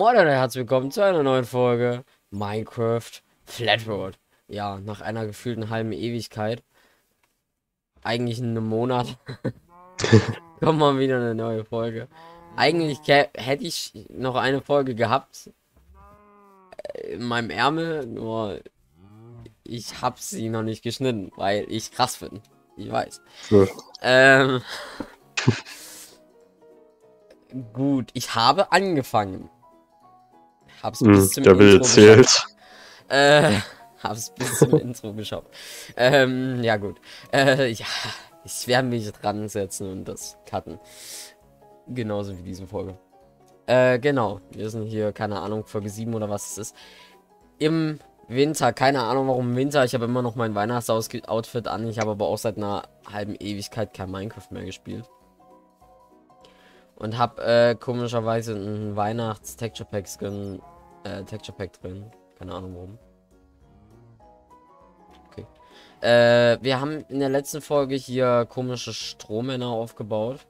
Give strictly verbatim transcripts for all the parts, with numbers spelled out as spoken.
Moin und herzlich willkommen zu einer neuen Folge Minecraft Flatroad. Ja, nach einer gefühlten halben Ewigkeit, eigentlich in einem Monat, kommt mal wieder eine neue Folge. Eigentlich hätte ich noch eine Folge gehabt in meinem Ärmel, nur ich habe sie noch nicht geschnitten, weil ich krass bin. Ich weiß. Ja. Ähm, gut, ich habe angefangen. Hab's Hm, bis zum der Bild Intro zählt. geschafft. Äh, hab's bis zum Intro geschafft. Ähm, ja gut. Äh, ja, ich werde mich dran setzen und das cutten. Genauso wie diese Folge. Äh, genau. Wir sind hier, keine Ahnung, Folge sieben oder was es ist. Im Winter, keine Ahnung warum im Winter. Ich habe immer noch mein Weihnachtsoutfit an. Ich habe aber auch seit einer halben Ewigkeit kein Minecraft mehr gespielt. Und habe äh, komischerweise ein Weihnachts-Texture Pack Skin, äh, Texture Pack drin. Keine Ahnung warum. Okay. Äh, wir haben in der letzten Folge hier komische Strohmänner aufgebaut.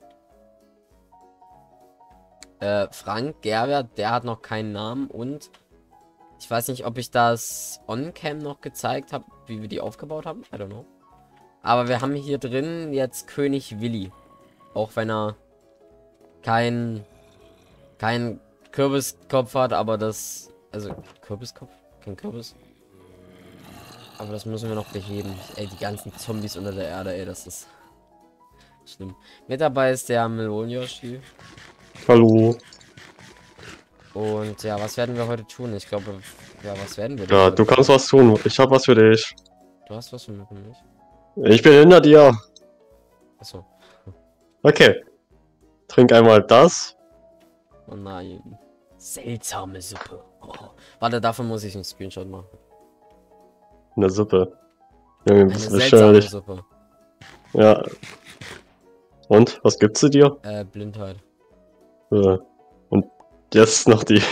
Äh, Frank Gerbert, der hat noch keinen Namen und ich weiß nicht, ob ich das on-cam noch gezeigt habe, wie wir die aufgebaut haben. I don't know. Aber wir haben hier drin jetzt König Willi. Auch wenn er kein kein Kürbiskopf hat, aber das, also Kürbiskopf, kein Kürbis. Aber das müssen wir noch beheben. Ey, die ganzen Zombies unter der Erde, ey, das ist schlimm. Mit dabei ist der Melon Yoshi. Hallo. Und ja, was werden wir heute tun? Ich glaube, ja, was werden wir Ja, denn du heute kannst tun? was tun. Ich hab was für dich. Du hast was für mich? Ich bin hinter dir. Achso. Okay. Trink einmal das. Oh nein. Seltsame Suppe. Oh. Warte, davon muss ich einen Screenshot machen. Eine Suppe. Junge, Eine bist seltsame bescheuert. Suppe. Ja. Und? Was gibt's zu dir? Äh, Blindheit. Äh. Und jetzt noch die.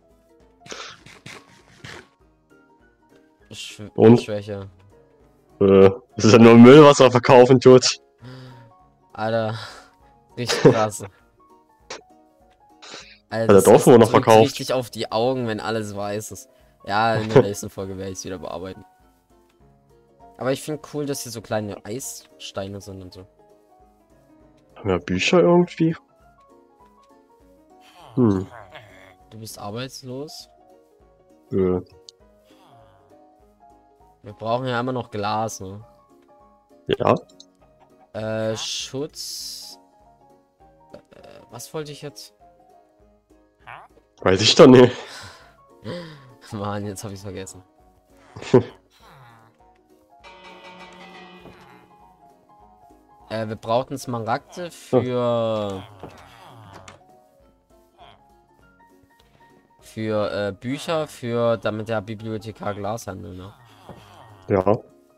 Sch Und? Schwäche. Äh. Das ist ja nur Müll, was er verkaufen tut. Alter. Richtig krass. Alter, Hat er das, Dorf das nur noch drückt verkauft? richtig auf die Augen, wenn alles weiß ist. Ja, in der nächsten Folge werde ich es wieder bearbeiten. Aber ich finde cool, dass hier so kleine Eissteine sind und so. Haben wir Bücher irgendwie? Hm. Du bist arbeitslos. Äh. Wir brauchen ja immer noch Glas, ne? Ja. Äh, Schutz. Äh, was wollte ich jetzt? Weiß ich doch nicht. Mann, jetzt habe ich es vergessen. äh, wir brauchten Smaragde für für äh, Bücher, für damit der Bibliothekar Glas handelt, ne? Ja.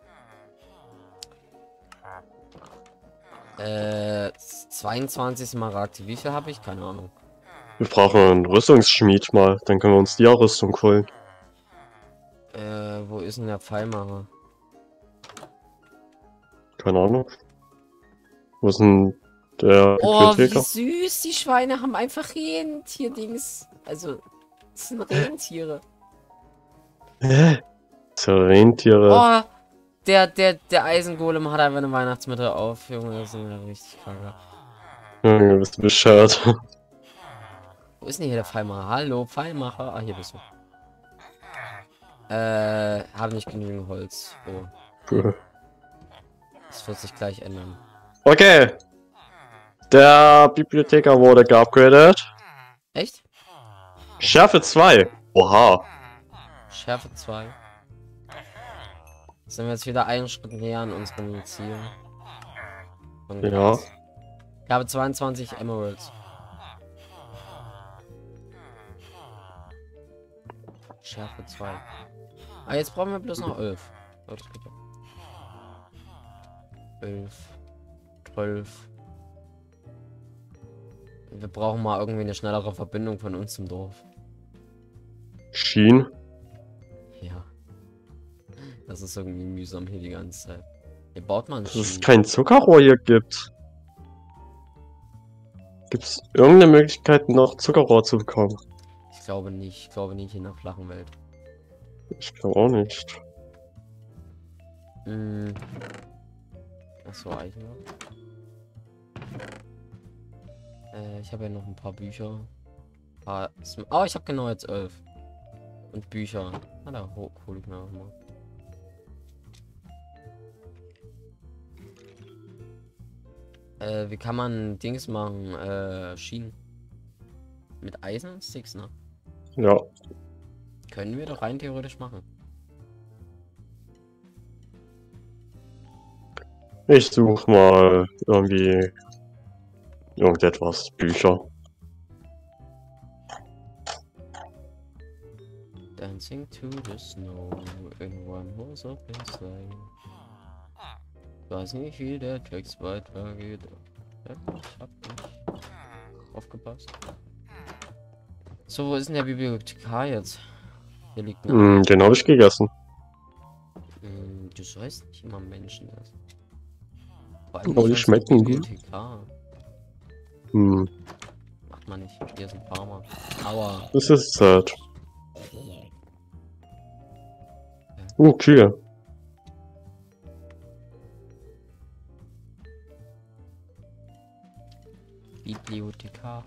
Äh, zweiundzwanzig Smaragde. Wie viel habe ich? Keine Ahnung. Wir brauchen einen Rüstungsschmied mal. Dann können wir uns die Rüstung holen. Äh, wo ist denn der Pfeilmacher? Keine Ahnung. Wo ist denn der Oh, wie Bibliotheker? süß. Die Schweine haben einfach Rentier-Dings. Also, das sind Rentiere. Hä? Das sind Rentiere. Oh, der, der, der Eisengolem hat einfach eine Weihnachtsmitte auf. Junge, das sind ja richtig kacke. Junge, bist du bescheuert. Wo ist denn hier der Pfeilmacher? Hallo, Pfeilmacher. Ah, hier bist du. Äh, habe nicht genügend Holz. Oh, das wird sich gleich ändern. Okay. Der Bibliotheker wurde geupgradet. Echt? Schärfe zwei. Oha. Schärfe zwei. Sind wir jetzt wieder einen Schritt näher an unserem Ziel. Von Ja. Glas. Ich habe zweiundzwanzig Emeralds. Schärfe zwei. Ah, jetzt brauchen wir bloß noch elf. Oh, das geht ja. elf. zwölf. Wir brauchen mal irgendwie eine schnellere Verbindung von uns zum Dorf. Schien. Ja. Das ist irgendwie mühsam hier die ganze Zeit. Hier baut man Dass es kein Zuckerrohr hier gibt. Gibt es irgendeine Möglichkeit, noch Zuckerrohr zu bekommen? Ich glaube nicht. Ich glaube nicht in der flachen Welt. Ich glaube auch nicht. Hm. Achso, Eichen. Äh, ich habe ja noch ein paar Bücher. Ein paar Sm oh, ich habe genau jetzt elf. Und Bücher. Ah, da hol, hol ich mir auch mal. Äh, wie kann man Dings machen? Äh, Schienen. Mit Eisensticks, ne? Ja. Können wir doch rein theoretisch machen. Ich suche mal irgendwie irgendetwas. Bücher. Dancing to the snow in one was up inside. Ich weiß nicht, wie der Text weitergeht. Ich hab nicht aufgepasst. So, wo ist denn der Bibliothekar jetzt? Hier liegt Mm, den habe ich gegessen. Mm, du sollst nicht immer Menschen essen. Vor allem Aber die nicht als schmecken gut. Bibliothekar. Hm. Macht man nicht. Hier ist ein Farmer. Aua. Das ist sad. Uh, Kühe. Bibliothekar.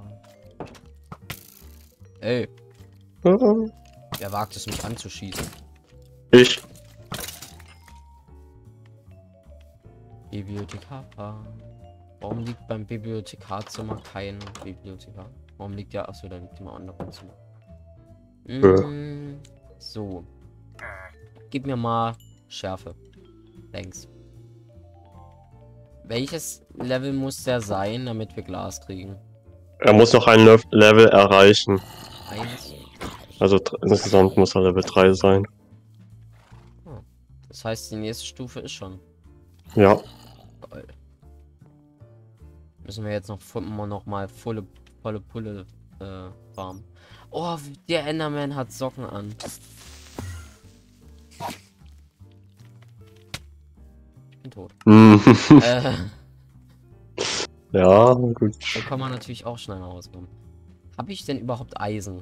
Ey, Ah, wer wagt es, mich anzuschießen? Ich. Bibliothekar. Warum liegt beim Bibliothekarzimmer kein Bibliothekar? Warum liegt der? Achso, da liegt immer andere Zimmer. Mm, so. Gib mir mal Schärfe. Thanks. Welches Level muss der sein, damit wir Glas kriegen? Er muss noch ein Le Level erreichen. Eins. Also insgesamt muss er Level drei sein. Oh. Das heißt, die nächste Stufe ist schon. Ja. Geil. Müssen wir jetzt noch, noch mal volle, volle Pulle äh, farmen. Oh, der Enderman hat Socken an. Ich bin tot. äh, Ja, gut. da kann man natürlich auch schneller rauskommen. Habe ich denn überhaupt Eisen?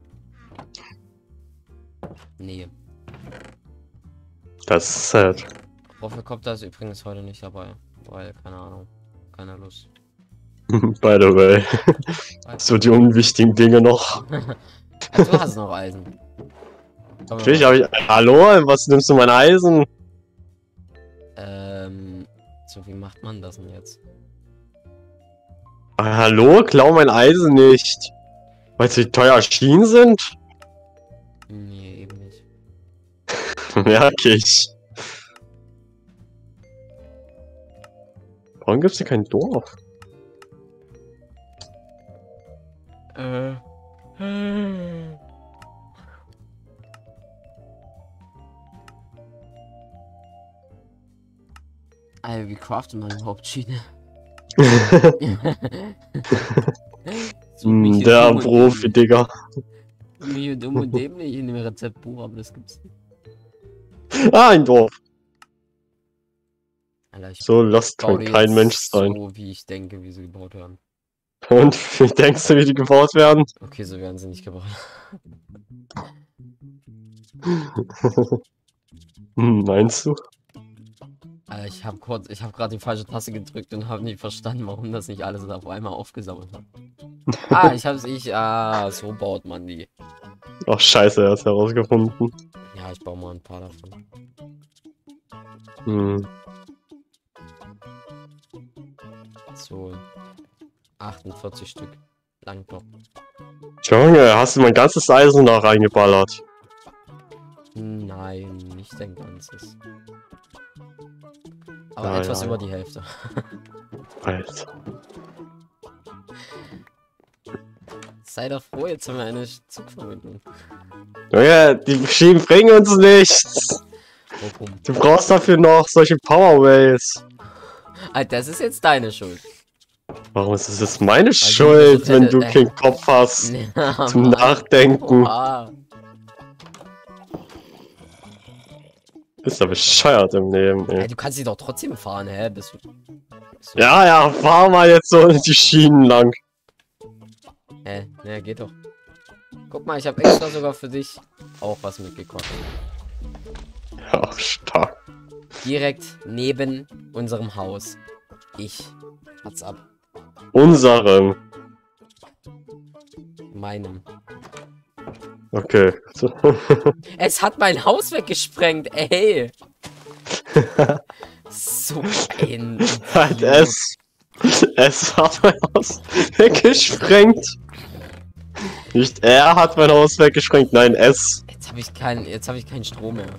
Nee. Das ist sad. Wofür kommt das übrigens heute nicht dabei? Weil, keine Ahnung. Keine Lust. By the way. So die unwichtigen Dinge noch. Ja, du hast noch Eisen. Komm, Natürlich habe ich. Hallo, was nimmst du mein Eisen? Ähm. So, wie macht man das denn jetzt? Ah, hallo, klau mein Eisen nicht. Weißt du, wie teuer Schienen sind? Nee, eben nicht. Merke ich. Warum gibt's hier kein Dorf? Äh. Alter, wie craftet man überhaupt Schiene? Hm, der Profi, Digga. Wie dumm und dämlich in dem Rezeptbuch, aber das gibt's nicht. Ah, ein Dorf. Alter, ich So lasst baue kann die kein jetzt Mensch sein. so, wie ich denke, wie sie gebaut werden. Und wie denkst du, wie die gebaut werden? Okay, so werden sie nicht gebaut. Hm, meinst du? Alter, ich habe kurz, ich habe gerade die falsche Taste gedrückt und habe nicht verstanden, warum das nicht alles auf einmal aufgesammelt hat. Ah, ich hab's, ich, ah, so baut man die. Ach scheiße, er hat's herausgefunden. Ja, ich baue mal ein paar davon. Hm. So. achtundvierzig Stück. Lang doch. Junge, hast du mein ganzes Eisen da reingeballert? Nein, nicht dein ganzes. Aber Ah, etwas ja. über die Hälfte. Alter. Sei doch froh, jetzt haben wir eine Zugverbindung. Junge, die Schienen bringen uns nichts. Warum? Du brauchst dafür noch solche Powerways. Alter, das ist jetzt deine Schuld. Warum ist das jetzt meine du Schuld, bist wenn hätte- du äh. keinen Kopf hast Ja, zum Mann. Nachdenken? Oha. Bist du bescheuert im Leben, Ey, ey. du kannst sie doch trotzdem fahren, hä? Bist du... So. Ja, ja, fahr mal jetzt so die Schienen lang. Hä? Ne, geht doch. Guck mal, ich habe extra sogar für dich auch was mitgekocht. Ja, stark. Direkt neben unserem Haus. Ich. Hat's ab. Unserem. Meinem. Okay. Es hat mein Haus weggesprengt, ey. So ein Halt Idiot. es. Es hat mein Haus weggesprengt. Nicht er hat mein Haus weggesprengt, nein, es. Jetzt habe ich keinen, jetzt habe ich keinen Strom mehr.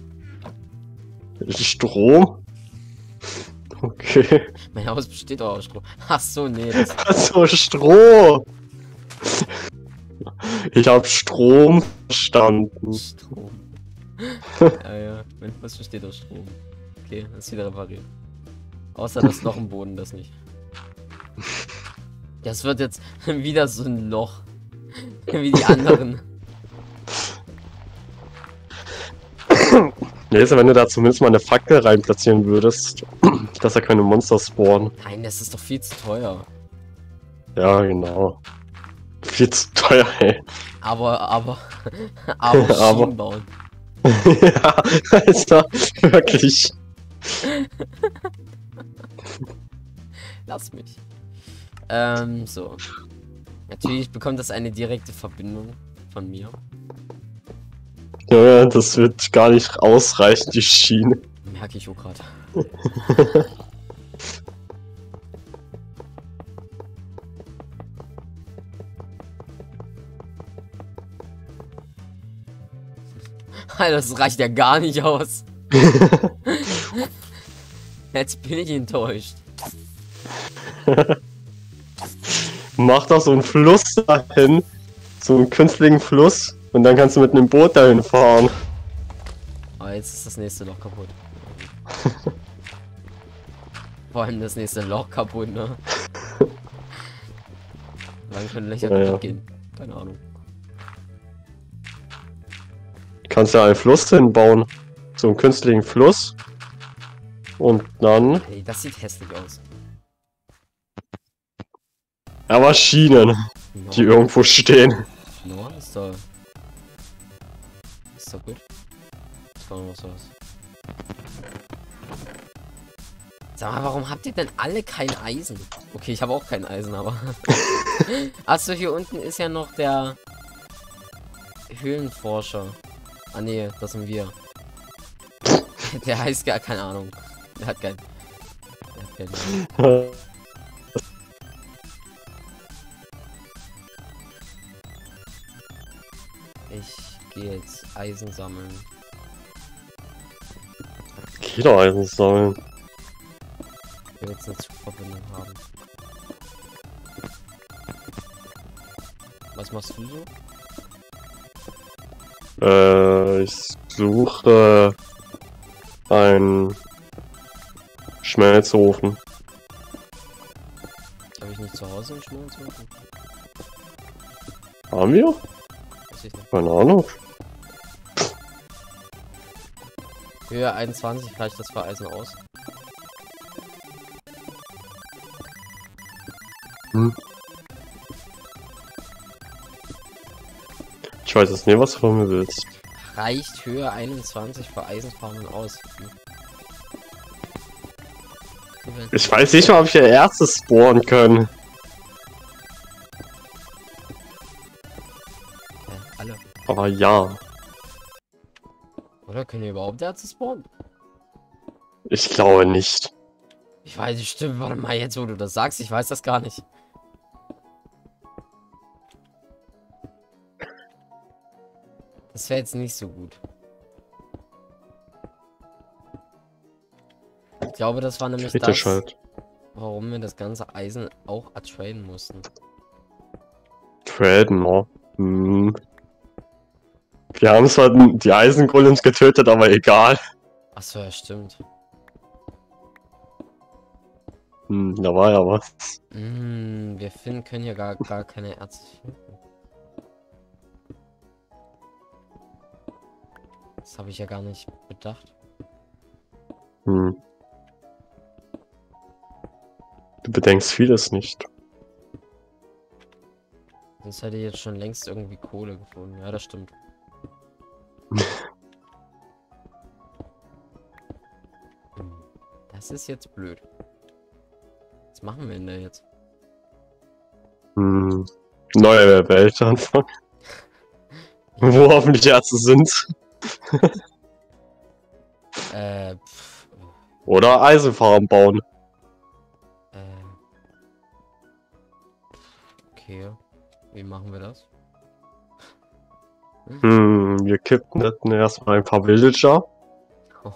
Strom? Okay. Mein Haus besteht doch aus Strom. Ach so, nee. Das Also Stroh. Ich hab Strom verstanden. Strom. Ja, ja. Mein Haus besteht aus Strom. Okay, das ist wieder repariert. Außer das Loch im Boden, das nicht. Das wird jetzt wieder so ein Loch. Wie die anderen. Nee, wenn du da zumindest mal eine Fackel rein platzieren würdest, dass da keine Monster spawnen. Nein, das ist doch viel zu teuer. Ja, genau. Viel zu teuer, ey. Aber, aber, aber Aber- Schienen bauen. Ja, Alter, wirklich. Lass mich. Ähm, so. Natürlich bekommt das eine direkte Verbindung von mir. Ja, das wird gar nicht ausreichen, die Schiene. Merke ich auch gerade. Alter, das reicht ja gar nicht aus. Jetzt bin ich enttäuscht. Mach doch so einen Fluss dahin. So einen künstlichen Fluss. Und dann kannst du mit einem Boot dahin fahren. Aber jetzt ist das nächste Loch kaputt. Vor allem das nächste Loch kaputt, ne? Wann können Löcher Ja, kaputt ja. gehen? Keine Ahnung. Kannst ja einen Fluss hinbauen. So einen künstlichen Fluss. Und dann. Ey, das sieht hässlich aus. Aber Schienen, No. die irgendwo stehen. No, ist doch. Ist doch gut. Das war noch sowas. Sag mal, warum habt ihr denn alle kein Eisen? Okay, ich habe auch kein Eisen, aber. Achso, hier unten ist ja noch der Höhlenforscher. Ah nee, das sind wir. Der heißt gar keine Ahnung. Der hat kein. Der hat kein Ich gehe jetzt Eisen sammeln. Geh doch Eisen sammeln. Ich will jetzt eine Zugverbindung haben. Was machst du so? Äh, ich suche einen Schmelzofen. Habe ich nicht zu Hause einen Schmelzofen? Haben wir? Weiß ich nicht. Keine Ahnung. Höhe einundzwanzig reicht das für Eisen aus. Hm. Ich weiß jetzt nicht, was du von mir willst. Reicht Höhe einundzwanzig für Eisenfarmen aus? Hm. Ich weiß nicht mal, ob ich der Erste spawnen können. Ja, alle. Aber ja. Oder können wir überhaupt Erze spawnen? Ich glaube nicht. Ich weiß nicht, stimmt. Warte mal, jetzt wo du das sagst, ich weiß das gar nicht. Das wäre jetzt nicht so gut. Ich glaube, das war nämlich Kritisch das, halt. warum wir das ganze Eisen auch ertraden mussten. Traden, no. Hm. Wir haben zwar die Eisengolems getötet, aber egal. Achso, ja, stimmt. Hm, da war ja was. Mm, wir finden, können ja gar, gar keine Erze finden. Das habe ich ja gar nicht bedacht. Hm. Du bedenkst vieles nicht. Sonst hätte ich jetzt schon längst irgendwie Kohle gefunden. Ja, das stimmt. Hm, das ist jetzt blöd. Was machen wir denn da jetzt? Hm. Neue Welt anfangen. Wo hoffentlich Ärzte sind. äh, pff, Oder Eisenfarben bauen. äh. Okay. Wie machen wir das? Hm, wir kidnappen erstmal ein paar Villager. Oh.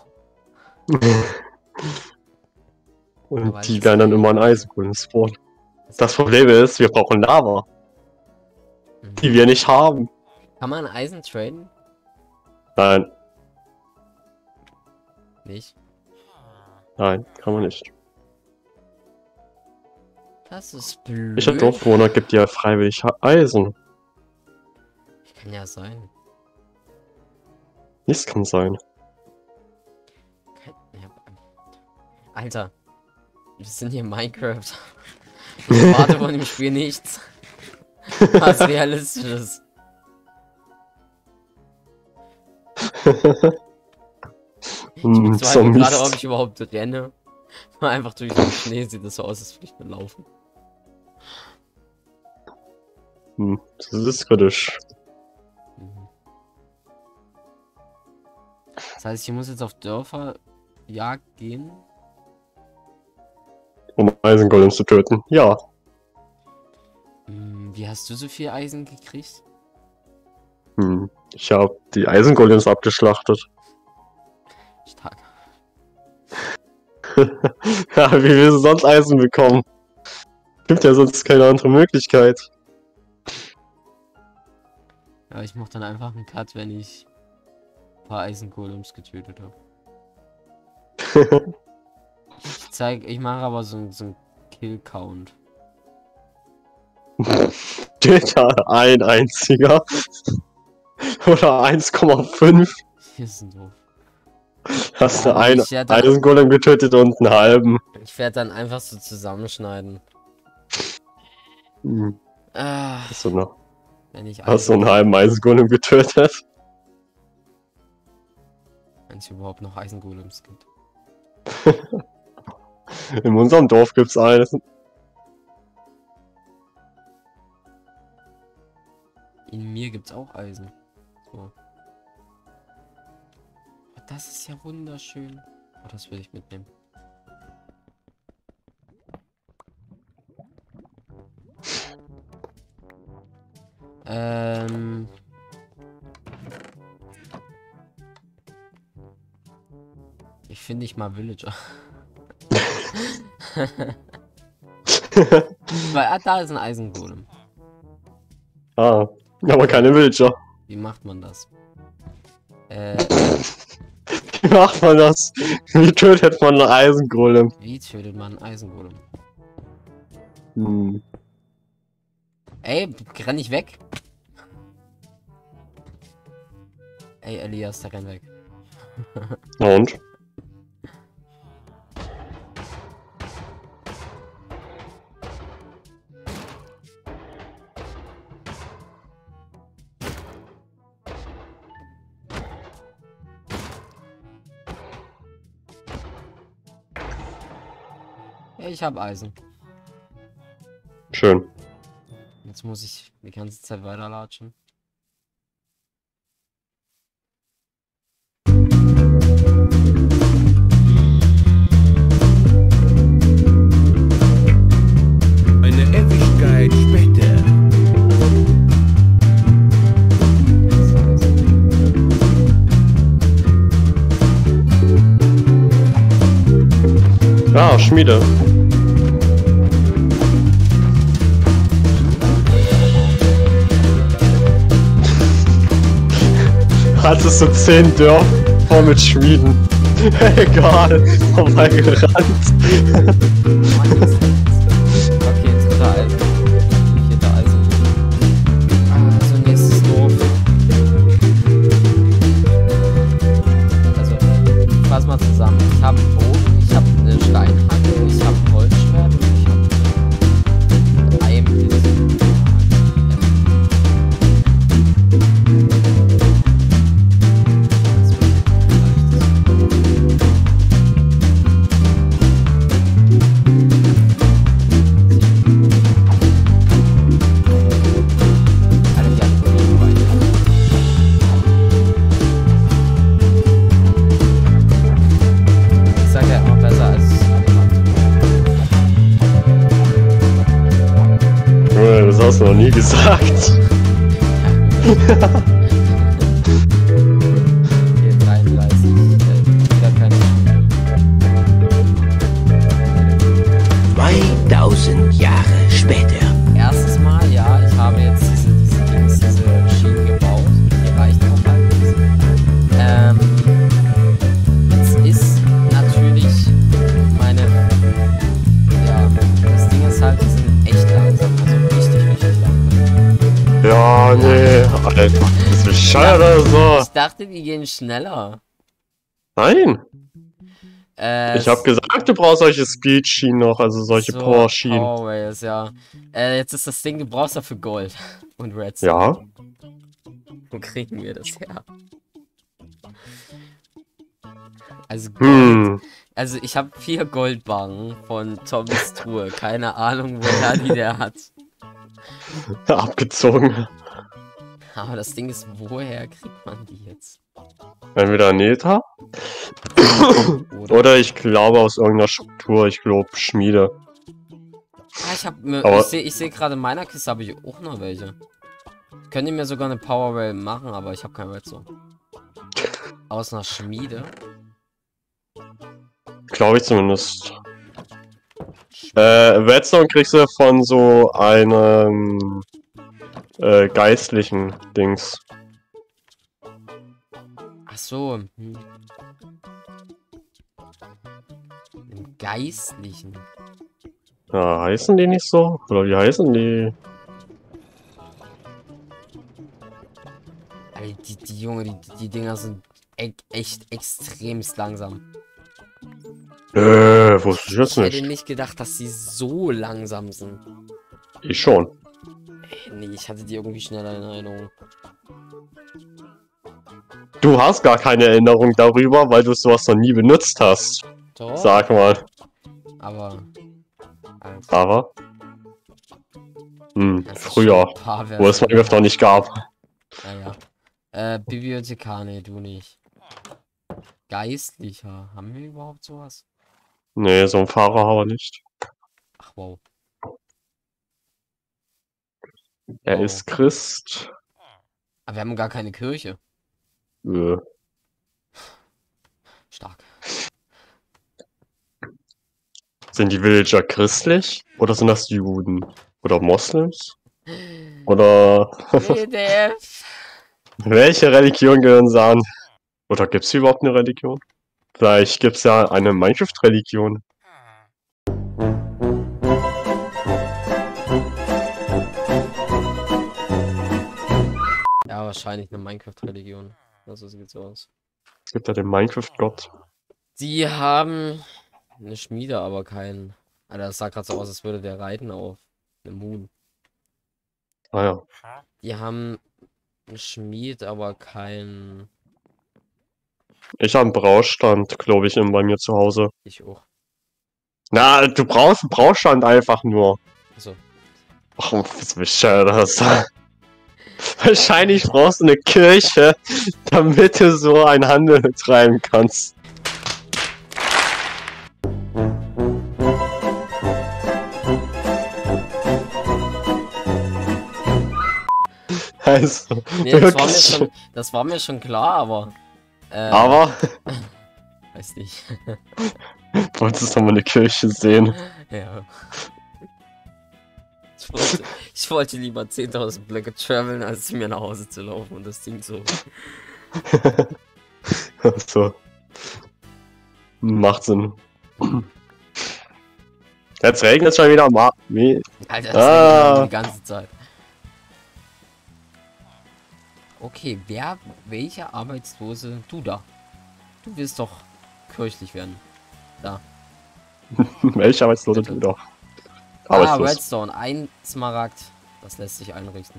Und Aber die das- werden dann immer ein Eisengolem spawnen. Das Problem ist, wir brauchen Lava, Mhm. die wir nicht haben. Kann man Eisen traden? Nein, Nicht. nein, kann man nicht. Das ist blöd. Ich hab Dorfbewohner, gibt dir freiwillig Eisen. Kann ja sein. Nichts kann sein. Kann- ja, Alter. Wir sind hier in Minecraft. Ich warte von dem Spiel nichts. Was Realistisches. Ich Hm, so bezweifle gerade, ob Mist. ich überhaupt renne. Einfach durch den Schnee sieht das so aus, als würde ich nur laufen. Hm, das ist kritisch. Mhm. Das heißt, ich muss jetzt auf Dörferjagd gehen. Um Eisengolems zu töten. Ja. Hm, wie hast du so viel Eisen gekriegt? Hm. Ich habe die Eisengolems abgeschlachtet. Stark. Ja, wie willst du sonst Eisen bekommen? Gibt ja sonst keine andere Möglichkeit. Ja, ich mach dann einfach einen Cut, wenn ich ein paar Eisengolems getötet habe. Ich zeig, ich mache aber so, so einen Kill-Count. Steht da ein einziger. Oder eins Komma fünf. Hier sind doof. Hast Ja, du einen ich werde dann, Eisengolem getötet und einen halben. ich werd dann einfach so zusammenschneiden. Hm. Ah, Hast du noch? wenn ich Hast du einen Eisen, halben Eisengolem getötet? wenn es überhaupt noch Eisengolems gibt. In unserem Dorf gibt's eines. In mir gibt's auch Eisen. So. Oh, das ist ja wunderschön. Oh, das will ich mitnehmen. Ähm. Ich finde nicht mal Villager. Weil, ah, da ist ein Eisengolem. Ah, aber keine Villager. Wie macht man das? Äh, Wie macht man das? Wie tötet man einen Eisengolem? wie tötet man einen Eisengolem? Hm. Ey, renn nicht weg. Ey, Elias, der rennt weg. Na und? Ich hab Eisen. Schön. Jetzt muss ich die ganze Zeit weiterlatschen. Eine Ewigkeit später. Ah, Schmiede. Hattest du zehn Dörfer mit Schmieden. Egal, vorbeigerannt. Okay, jetzt ist da Eisen. Hier da Eisen. Also nächstes Dorf. Also, ich fass mal zusammen. Ich habe einen Bogen, ich habe eine Steinhacke, ich habe ein Holzschwert und ich habe drei Pilze. hast du noch nie gesagt. Hier dreiunddreißig. Äh, wieder keine. zweitausend Jahre später. Erstes Mal, ja, ich habe jetzt diese, diese Dings, diese Schienen gebaut. Die reichen auch halt nicht. Ähm, es ist natürlich meine, ja, das Ding ist halt, die sind echt langsam, also richtig, richtig langsam. Ja, nee, Alter. Das ist bescheuert oder so. Ich dachte, die gehen schneller. Nein. Äh, Ich habe gesagt, du brauchst solche Speed-Schienen noch, also solche so, Power-Schienen. Powerways, ja. Äh, jetzt ist das Ding, du brauchst dafür Gold und Redstone. Ja. Wo kriegen wir das her? Also Gold. Hm. Also ich habe vier Goldbarren von Tommys Truhe. Keine Ahnung, woher die der hat. Abgezogen. Aber das Ding ist, woher kriegt man die jetzt? Entweder Nether. Oder? Oder ich glaube aus irgendeiner Struktur, ich glaube Schmiede. Ah, ich habe mir, Aber- ich sehe, ich sehe gerade in meiner Kiste habe ich auch noch welche. Könnt ihr mir sogar eine Powerwell machen, aber ich habe kein Redstone. Aus einer Schmiede. Glaube ich zumindest. Äh, Redstone kriegst du von so einem äh, geistlichen Dings. Ach so. Hm. Im Geistlichen. Ja, heißen die nicht so? Oder wie heißen die? Ey, die, die Junge, die, die Dinger sind e echt extremst langsam. Äh, wusste ich jetzt Ich hätte nicht. nicht gedacht, dass sie so langsam sind. Ich schon. Ey, nee, ich hatte die irgendwie schneller in Erinnerung. Du hast gar keine Erinnerung darüber, weil du sowas noch nie benutzt hast. Doch, Sag mal. aber... Alter, Aber? Hm, das ist schon früher. ein paar Wo es Minecraft noch nicht gab. Naja. Äh, Bibliothekar, nee, du nicht. Geistlicher. Haben wir überhaupt sowas? Nee, so ein Fahrer aber nicht. Ach, wow. Er Oh. ist Christ. Aber wir haben gar keine Kirche. Äh. Stark. Sind die Villager christlich? Oder sind das Juden? Oder Moslems? Oder W D F. welche Religion gehören sie an? Oder gibt's hier überhaupt eine Religion? Vielleicht gibt's ja eine Minecraft-Religion. Ja, wahrscheinlich eine Minecraft-Religion. Also so sieht's aus. Es gibt ja den Minecraft-Gott. Die haben eine Schmiede, aber kein. Alter, das sah gerade so aus, als würde der reiten auf einem Huhn. Ah ja. Die haben einen Schmied, aber kein. Ich habe einen Braustand, glaube ich, in, bei mir zu Hause. Ich auch. Na, du brauchst einen Braustand einfach nur. Achso. Ach, was bescheuert das? Wahrscheinlich brauchst du eine Kirche, damit du so einen Handel betreiben kannst. Also, Nee, das war, mir wirklich. schon, das war mir schon klar, aber. Äh, Aber, Weiß nicht. wolltest du mal eine Kirche sehen? Ja. Ich wollte, ich wollte lieber zehntausend Blöcke traveln, als zu mir nach Hause zu laufen und das Ding so. So. Macht Sinn. Jetzt regnet es schon wieder mal. Wie? Alter, das Ah. ah. die ganze Zeit. Okay, wer, welcher Arbeitslose? Du da. Du willst doch kirchlich werden. Da. Welche Arbeitslose Bitte. du doch? Ah, Arbeitslos. Redstone, ein Smaragd. Das lässt sich einrichten.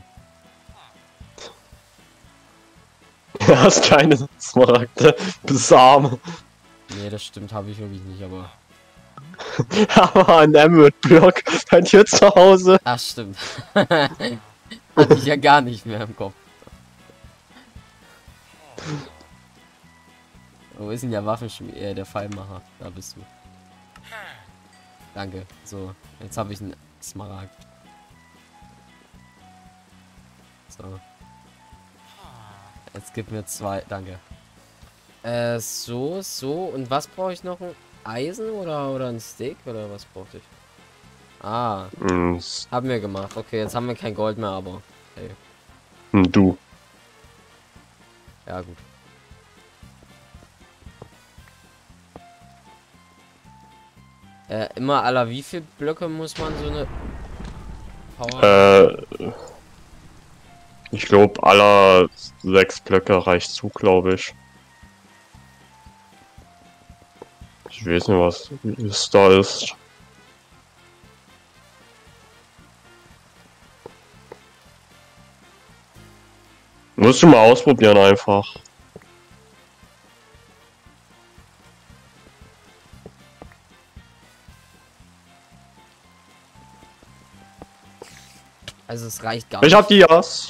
Du hast keine Smaragde. Besam. Nee, das stimmt, habe ich wirklich nicht, aber. Aber ein Emerald-Block bei dir zu Hause. Ach, stimmt. Hatte ich ja gar nicht mehr im Kopf. Wo ist denn der Waffenschmied? Äh, der Pfeilmacher. Da bist du. Danke. So, jetzt habe ich einen Smaragd. So. Jetzt gib mir zwei. Danke. Äh, so, so. Und was brauche ich noch? Ein Eisen oder, oder ein Stick? Oder was brauchte ich? Ah, Mm, haben wir gemacht. Okay, jetzt haben wir kein Gold mehr, aber. Hey. Du. Ja, gut. Äh, immer aller wie viel Blöcke muss man so eine Power? Äh, ich glaube, aller sechs Blöcke reicht zu, glaube ich. Ich weiß nicht, was es da ist. Musst du mal ausprobieren einfach. Also es reicht gar Ich nicht. hab die Jas.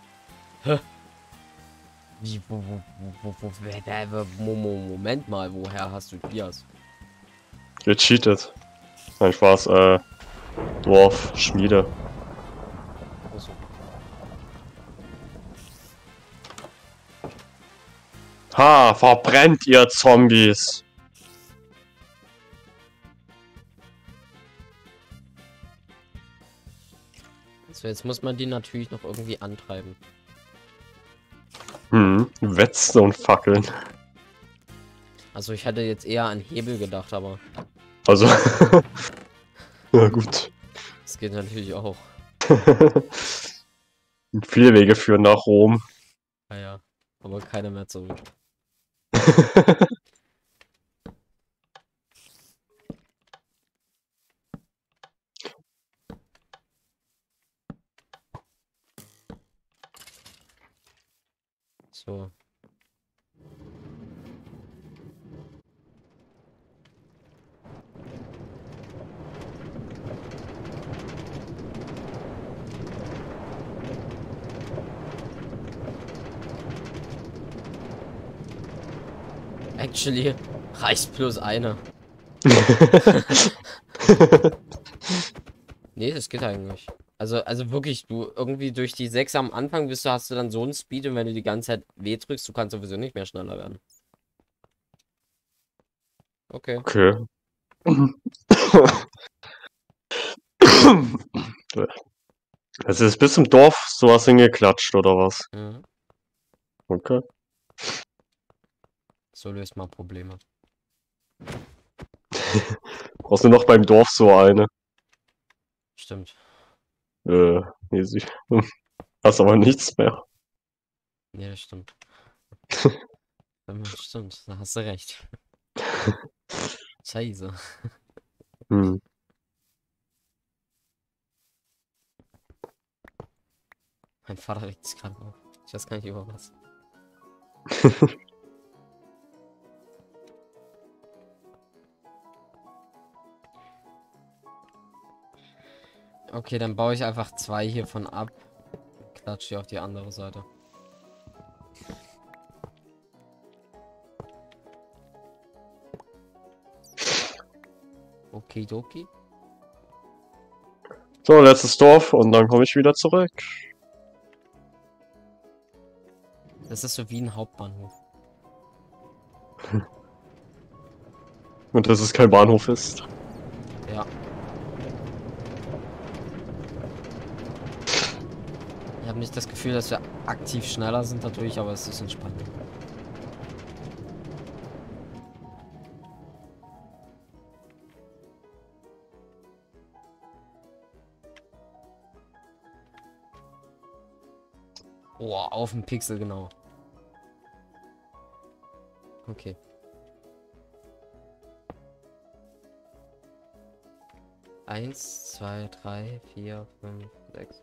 Wie, wo, wo, wo, wo, wo, wo, wo, Moment mal, woher hast du Bias? Gecheatet. Nein, Spaß, äh, Dwarf, Schmiede. Achso. Ha, verbrennt ihr Zombies. So, jetzt muss man die natürlich noch irgendwie antreiben. Hm, Wetzte und Fackeln. Also ich hatte jetzt eher an Hebel gedacht, aber Also, ja gut. es geht natürlich auch. Viele Wege führen nach Rom. Naja, aber keiner mehr zurück. So. Actually, reicht plus eine. Nee, das geht eigentlich. Also, also wirklich, du irgendwie durch die sechs am Anfang bist du, hast du dann so einen Speed und wenn du die ganze Zeit W drückst, du kannst sowieso nicht mehr schneller werden. Okay. Okay. Es ist bis zum Dorf sowas hingeklatscht, oder was? Mhm. Okay. So löst man Probleme. Brauchst du noch beim Dorf so eine? Stimmt. Äh, nee, sie. Hast aber nichts mehr. Nee, das stimmt. Das stimmt, da hast du recht. Scheiße. Hm. Mein Vater regt sich gerade auf. Ich weiß gar nicht über was. Okay, dann baue ich einfach zwei hiervon ab. Klatsche hier auf die andere Seite. Okidoki. So, letztes Dorf und dann komme ich wieder zurück. Das ist so wie ein Hauptbahnhof. Und dass es kein Bahnhof ist. Ja. Ich habe nicht das Gefühl, dass wir aktiv schneller sind dadurch, aber es ist entspannt. Boah, auf den Pixel genau. Okay. Eins, zwei, drei, vier, fünf, sechs.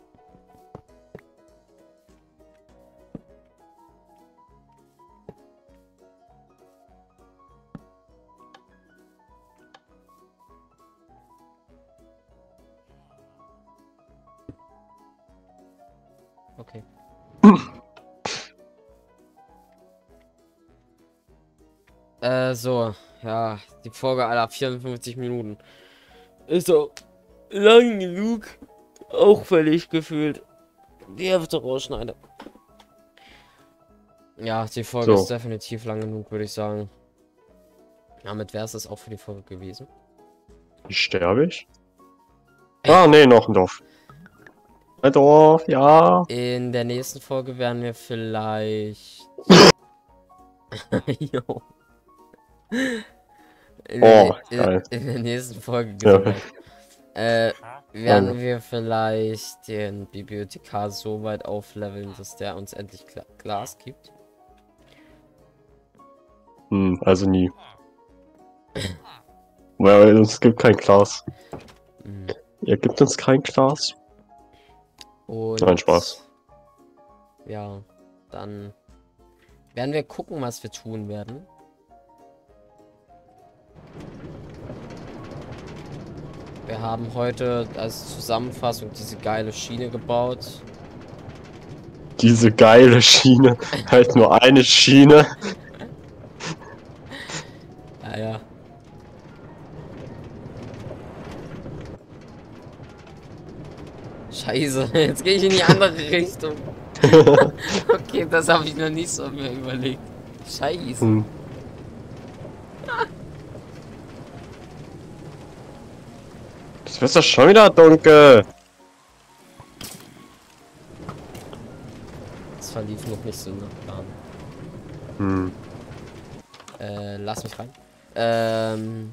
Okay. äh, so. Ja, die Folge aller vierundfünfzig Minuten. Ist doch lang genug. Auch völlig gefühlt. die Hälfte rausschneide. Ja, die Folge So. ist definitiv lang genug, würde ich sagen. Damit wäre es auch für die Folge gewesen. Sterbe ich? Ah, nee, noch ein Dorf. Ein Dorf, ja. In der nächsten Folge werden wir vielleicht... Jo. In, Oh, der, geil. in, in der nächsten Folge Ja. gesehen, äh, werden wir vielleicht den Bibliothekar so weit aufleveln, dass der uns endlich Gla Glas gibt. Hm, also nie. Weil es gibt kein Glas. Mhm. Er gibt uns kein Glas. Und Nein, Spaß. ja, dann werden wir gucken, was wir tun werden. Wir haben heute als Zusammenfassung diese geile Schiene gebaut. Diese geile Schiene. Halt nur eine Schiene. Ja, ja. Scheiße, jetzt gehe ich in die andere Richtung. Okay, das habe ich noch nicht so mir überlegt. Scheiße. Hm. Das wird doch schon wieder dunkel. Das verlief noch nicht so nach Plan. Hm. Äh, lass mich rein. Ähm.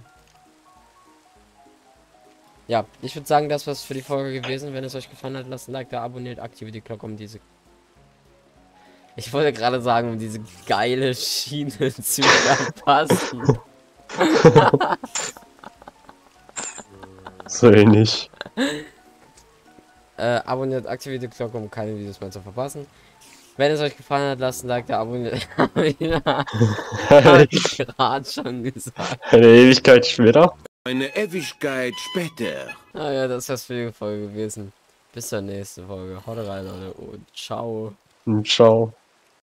Ja, ich würde sagen, das war's für die Folge gewesen. Wenn es euch gefallen hat, lasst ein Like da, abonniert, aktiviert die Glocke, um diese... Ich wollte gerade sagen, um diese geile Schiene zu verpassen. So ähnlich. Äh, abonniert, aktiviert die Glocke, um keine Videos mehr zu verpassen. Wenn es euch gefallen hat, lasst ein Like da, abonniert. Hab ich gerade schon gesagt. Eine Ewigkeit später. Eine Ewigkeit später. Ah ja, das war's für die Folge gewesen. Bis zur nächsten Folge. Haut rein, Leute, und ciao. Hm, ciao.